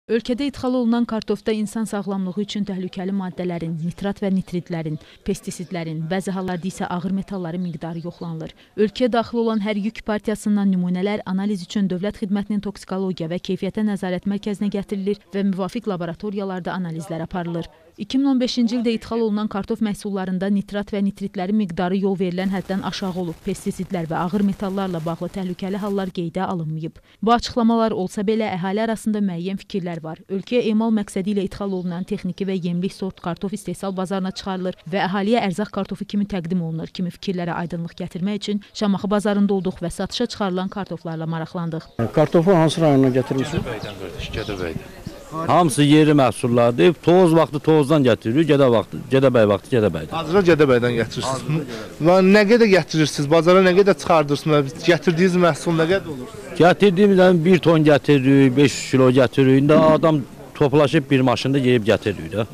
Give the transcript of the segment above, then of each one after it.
Ölkədə idxal olunan kartofda insan sağlamlığı üçün təhlükəli maddələrin, nitrat və nitridlərin, pestisidlərin, bəzi hallarda isə ağır metalların miqdarı yoxlanılır. Ölkəyə daxil olan hər yük partiyasından nümunələr analiz üçün Dövlət Xidmətinin Toksikologiya və Keyfiyyətə Nəzarət Mərkəzinə gətirilir və müvafiq laboratoriyalarda analizlər aparılır. 2015-ci ildə idxal olunan kartof məhsullarında nitrat və nitritlərin miqdarı yol verilən həddən aşağı olub, pestisidlər və ağır metallarla bağlı təhlükəli hallar qeydə alınmayıb. Bu açıqlamalar olsa belə əhali arasında müəyyən fikirlər var. Ölkəyə emal məqsədi ilə idxal olunan texniki və yemlik sort kartof istehsal bazarına çıxarılır və əhaliyə ərzaq kartofu kimi təqdim olunur kimi fikirlərə aydınlıq gətirmək üçün Şamaxı bazarında olduq və satışa çıxarılan kartoflarla maraqlandıq. Kartofu hansı rayonuna gətirmişsiniz? Gədəbəydən qardaş, Gədəbəydən. Hamısı yeri məhsullardır. Toz vaxtı tozdan gətiririk, Gədəbəy vaxtı Gədəbəydən. Hazıra Gədəbəydən gətirirsiniz. Nə qədər gətirirsiniz? Bazara nə qədər çıxardırsınız? Gətirdiyiniz məhsul nə qədər olur? Gətirdiyimizdən 1 ton gətiririk, 500 kilo gətiririk. İndi adam toplaşıb bir maşında yeyib gətiririk də.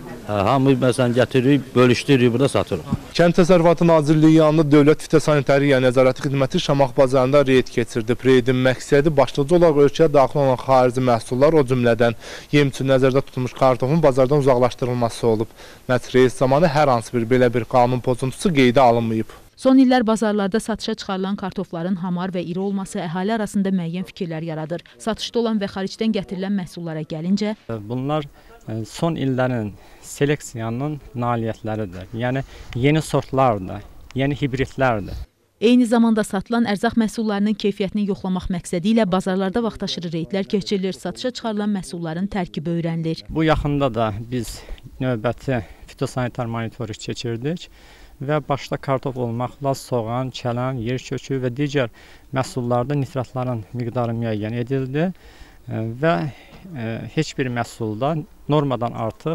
Hamı məsələn gətiririk, bölüşdürürük, burada satırıq. Kənd Təsərrüfatı Nazirliyi yanında Dövlət Fitosanitoriya Nəzarəti Xidməti Şamaxı bazarında reyd keçirdi. Reydin məqsədi başlıca olaraq ölkəyə daxil olan xarici məhsullar, o cümlədən yem üçün nəzərdə tutulmuş kartofun bazardan uzaqlaşdırılması olub. Məhz reyd zamanı hər hansı belə bir qanun pozuntusu qeydə alınmayıb. Son illər bazarlarda satışa çıxarılan kartofların hamar və iri olması əhali arasında müəyyən fikirlər yaradır. Satışda olan və xaricdən gətirilən məhsullara gəlincə, bunlar son illərin seleksiyanın nailiyyətləridir. Yəni yeni sortlardır, yeni hibridlərdir. Eyni zamanda satılan ərzaq məhsullarının keyfiyyətini yoxlamaq məqsədi ilə bazarlarda vaxtaşırı reydlər keçirilir, satışa çıxarılan məhsulların tərkibi öyrənilir. Bu yaxında da biz növbəti fitosanitar monitoring keçirdik və başda kartof olmaqla soğan, kələm, yer kökü və digər məhsullarda nitratların miqdarı müəyyən edildi və heç bir məhsulda normadan artıq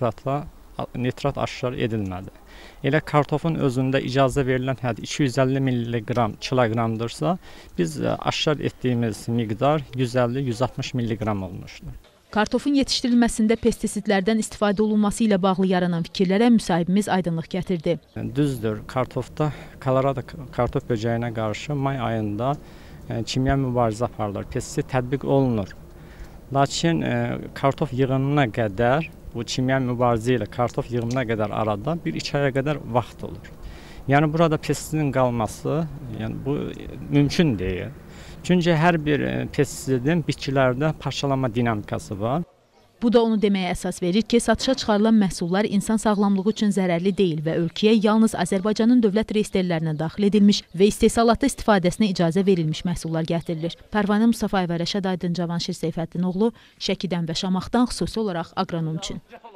nitrat aşkar edilmədi. Elə kartofun özündə icazə verilən hədd 250 kiloqramdırsa, biz aşkar etdiyimiz miqdar 150-160 milliqram olmuşdur. Kartofun yetişdirilməsində pestisidlərdən istifadə olunması ilə bağlı yaranan fikirlərə müsahibimiz aydınlıq gətirdi. Düzdür, kartofda Kolorado kartof böcəyinə qarşı may ayında kimya mübarizə aparılır, pestisid tətbiq olunur. Lakin kartof yığımına qədər, bu kimya mübarizə ilə kartof yığımına qədər arada 1-2 aya qədər vaxt olur. Yəni burada pestisidin qalması bu mümkün deyil. Çünki hər bir pestisidin bitkilərdə parçalanma dinamikası var. Bu da onu deməyə əsas verir ki, satışa çıxarılan məhsullar insan sağlamlığı üçün zərərli deyil və ölkəyə yalnız Azərbaycanın dövlət reyestrlərinə daxil edilmiş və istehsalatda istifadəsinə icazə verilmiş məhsullar gətirilir. Pərvanə Mustafayev və Rəşad Aydın, Cavanşir Seyfəddinoğlu, Şəkidən və Şamaxıdan xüsusi olaraq aqronom üçün.